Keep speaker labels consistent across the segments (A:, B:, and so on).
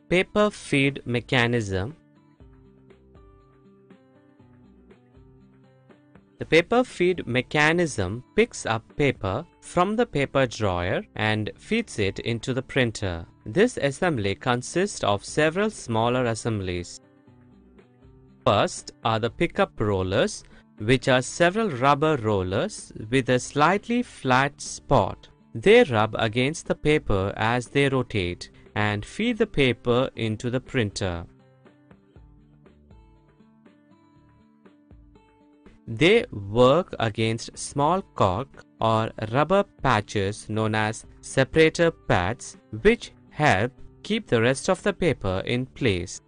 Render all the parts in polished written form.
A: Paper feed mechanism. The paper feed mechanism picks up paper from the paper drawer and feeds it into the printer. This assembly consists of several smaller assemblies. First are the pickup rollers, which are several rubber rollers with a slightly flat spot. They rub against the paper as they rotate and feed the paper into the printer. They work against small cork or rubber patches known as separator pads, which help keep the rest of the paper in place.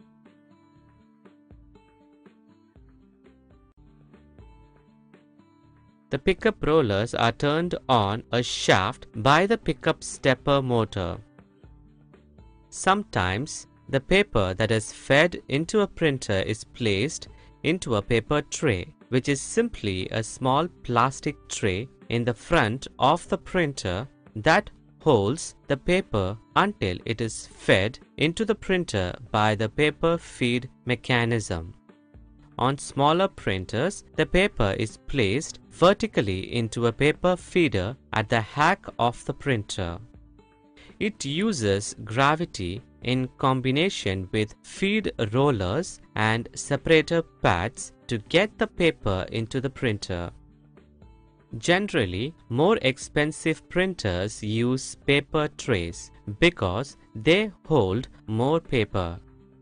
A: The pickup rollers are turned on a shaft by the pickup stepper motor. Sometimes, the paper that is fed into a printer is placed into a paper tray, which is simply a small plastic tray in the front of the printer that holds the paper until it is fed into the printer by the paper feed mechanism. On smaller printers, the paper is placed vertically into a paper feeder at the hack of the printer. It uses gravity in combination with feed rollers and separator pads to get the paper into the printer. Generally, more expensive printers use paper trays because they hold more paper.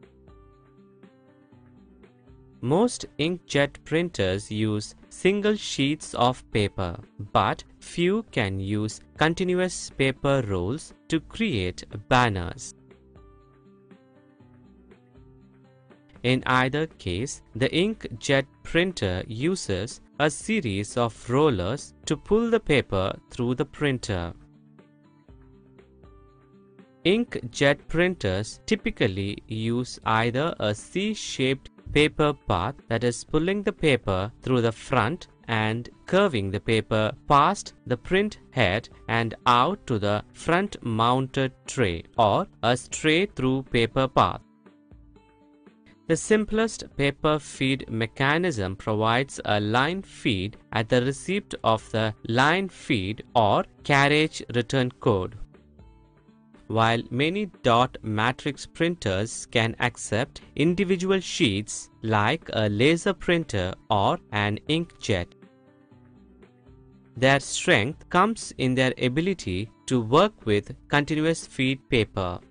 A: Most inkjet printers use single sheets of paper, but few can use continuous paper rolls to create banners. In either case, the inkjet printer uses a series of rollers to pull the paper through the printer. Inkjet printers typically use either a C-shaped paper path that is pulling the paper through the front and curving the paper past the print head and out to the front mounted tray, or a straight through paper path. The simplest paper feed mechanism provides a line feed at the receipt of the line feed or carriage return code. While many dot matrix printers can accept individual sheets like a laser printer or an inkjet, their strength comes in their ability to work with continuous feed paper.